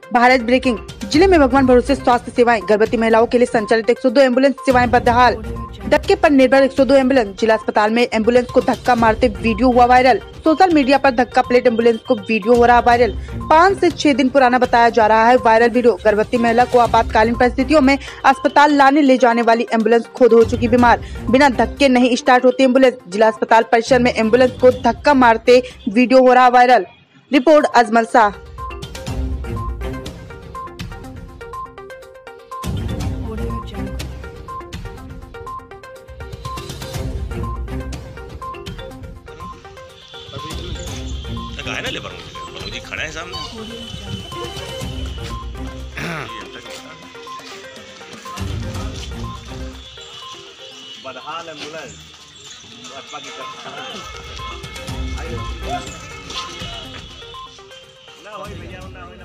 Bharat breaking. जिले में भगवान भरोसे स्वास्थ्य सेवाएं, गर्भवती महिलाओं के लिए संचालित 102 एम्बुलेंस सेवाएं बदहाल। धक्के पर निर्भर 102 एम्बुलेंस। जिला अस्पताल में एम्बुलेंस को धक्का मारते वीडियो हुआ वायरल। सोशल मीडिया पर धक्का प्लेट एम्बुलेंस को वीडियो हो रहा वायरल। 5 से 6 दिन पुराना बताया जा रहा है वायरल वीडियो। गर्भवती महिला को आपातकालीन परिस्थितियों में अस्पताल लाने ले जाने वाली एम्बुलेंस खुद हो चुकी बीमार। बिना धक्के नहीं स्टार्ट होती एम्बुलेंस। जिला अस्पताल परिसर में एम्बुलेंस को धक्का मारते वीडियो हो रहा वायरल। रिपोर्ट अजमल शाह। है ना लेबर जी खड़ा है सामने। बदहाल एम्बुलेंस ना होई भैया ना होई।